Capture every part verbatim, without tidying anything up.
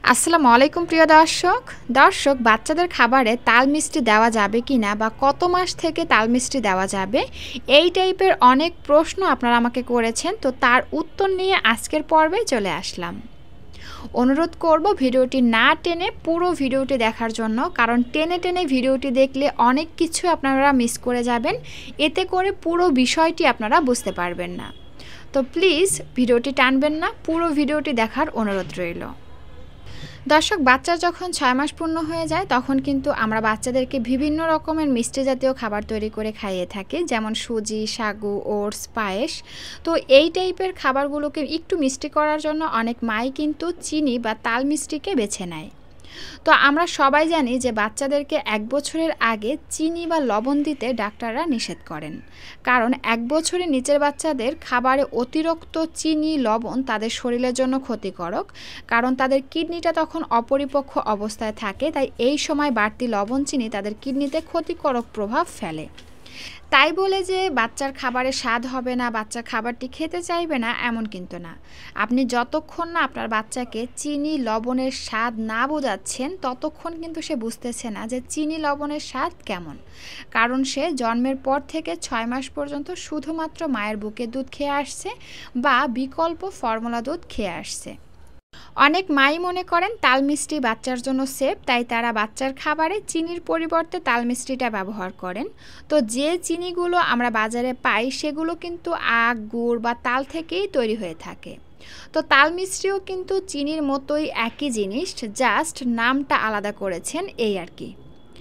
আসসালামু আলাইকুম প্রিয় দর্শক দর্শক বাচ্চাদের খাবারে তাল মিষ্টি দেওয়া যাবে কিনা বা কত মাস থেকে তাল মিষ্টি দেওয়া যাবে এই টাইপের অনেক প্রশ্ন আপনারা আমাকে করেছেন। তো তার উত্তর নিয়ে আজকের পর্বে চলে আসলাম। অনুরোধ করব ভিডিওটি না টেনে পুরো ভিডিওটি দেখার জন্য, কারণ টেনে টেনে ভিডিওটি দেখলে অনেক কিছু আপনারা মিস করে যাবেন, এতে করে পুরো বিষয়টি আপনারা বুঝতে পারবেন না। তো প্লিজ ভিডিওটি টানবেন না, পুরো ভিডিওটি দেখার অনুরোধ রইল। দর্শক, বাচ্চার যখন ছয় মাস পূর্ণ হয়ে যায় তখন কিন্তু আমরা বাচ্চাদেরকে বিভিন্ন রকমের মিষ্টি জাতীয় খাবার তৈরি করে খাইয়ে থাকি, যেমন সুজি, সাগু, ওটস, পায়েস। তো এই টাইপের খাবারগুলোকে একটু মিষ্টি করার জন্য অনেক মাই কিন্তু চিনি বা তাল মিষ্টিকে বেছে নেয়। তো আমরা সবাই জানি যে বাচ্চাদেরকে এক বছরের আগে চিনি বা লবণ দিতে ডাক্তাররা নিষেধ করেন, কারণ এক বছরের নিচের বাচ্চাদের খাবারে অতিরিক্ত চিনি লবণ তাদের শরীরের জন্য ক্ষতিকারক, কারণ তাদের কিডনিটা তখন অপরিপক্ক অবস্থায় থাকে। তাই এই সময় বাড়তি লবণ চিনি তাদের কিডনিতে ক্ষতিকারক প্রভাব ফেলে। তাই বলে যে বাচ্চার খাবারে স্বাদ হবে না, বাচ্চা খাবারটি খেতে চাইবে না, এমন কিন্তু না। আপনি যতক্ষণ না আপনার বাচ্চাকে চিনি লবণের স্বাদ না বোঝাচ্ছেন ততক্ষণ কিন্তু সে বুঝতেছে না যে চিনি লবণের স্বাদ কেমন, কারণ সে জন্মের পর থেকে ছয় মাস পর্যন্ত শুধুমাত্র মায়ের বুকে দুধ খেয়ে আসছে বা বিকল্প ফর্মুলা দুধ খেয়ে আসছে। অনেক মাই মনে করেন তাল মিষ্টি বাচ্চার জন্য সেফ, তাই তারা বাচ্চার খাবারে চিনির পরিবর্তে তাল মিষ্টিটা ব্যবহার করেন। তো যে চিনিগুলো আমরা বাজারে পাই সেগুলো কিন্তু আখ, গুড় বা তাল থেকেই তৈরি হয়ে থাকে। তো তাল মিষ্টিও কিন্তু চিনির মতোই একই জিনিস, জাস্ট নামটা আলাদা করেছেন এই আর কি।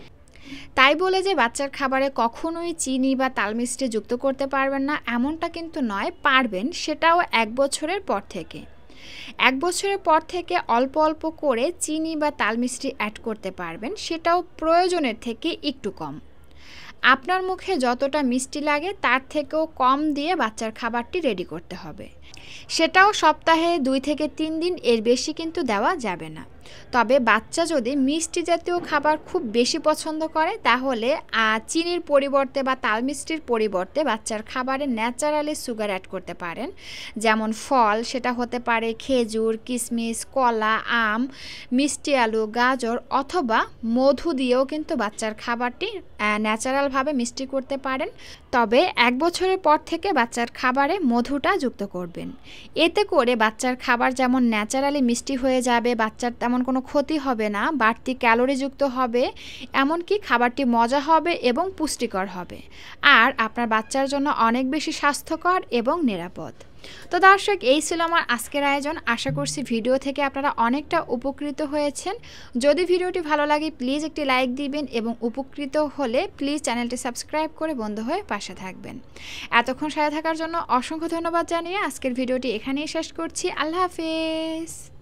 তাই বলে যে বাচ্চার খাবারে কখনোই চিনি বা তাল মিষ্টি যুক্ত করতে পারবেন না এমনটা কিন্তু নয়, পারবেন, সেটাও এক বছরের পর থেকে। এক বছরের পর থেকে অল্প অল্প করে চিনি বা তাল মিষ্টি অ্যাড করতে পারবেন, সেটাও প্রয়োজনের থেকে একটু কম। আপনার মুখে যতটা মিষ্টি লাগে তার থেকেও কম দিয়ে বাচ্চার খাবারটি রেডি করতে হবে। সেটাও সপ্তাহে দুই থেকে তিন দিন, এর বেশি কিন্তু দেওয়া যাবে না। তবে বাচ্চা যদি মিষ্টি জাতীয় খাবার খুব বেশি পছন্দ করে তাহলে চিনির পরিবর্তে বা তাল মিষ্টির পরিবর্তে বাচ্চার খাবারে ন্যাচারালি সুগার অ্যাড করতে পারেন, যেমন ফল, সেটা হতে পারে খেজুর, কিশমিশ, কলা, আম, মিষ্টি আলু, গাজর অথবা মধু দিয়েও কিন্তু বাচ্চার খাবারটি ন্যাচারালভাবে মিষ্টি করতে পারেন। তবে এক বছরের পর থেকে বাচ্চার খাবারে মধুটা যুক্ত করবেন, এতে করে বাচ্চার খাবার যেমন ন্যাচারালি মিষ্টি হয়ে যাবে, বাচ্চার তেমন কোনো ক্ষতি হবে না, বাড়তি ক্যালোরিযুক্ত হবে, এমনকি খাবারটি মজা হবে এবং পুষ্টিকর হবে, আর আপনার বাচ্চার জন্য অনেক বেশি স্বাস্থ্যকর এবং নিরাপদ। তো দর্শক, এই ছিল আমার আজকের আয়োজন। আশা করছি ভিডিও থেকে আপনারা অনেকটা উপকৃত হয়েছেন। যদি ভিডিওটি ভালো লাগে প্লিজ একটি লাইক দিবেন এবং উপকৃত হলে প্লিজ চ্যানেলটি সাবস্ক্রাইব করে বন্ধু হয়ে পাশে থাকবেন। এতক্ষণ সাথে থাকার জন্য অসংখ্য ধন্যবাদ জানিয়ে আজকের ভিডিওটি এখানেই শেষ করছি। আল্লাহ হাফেজ।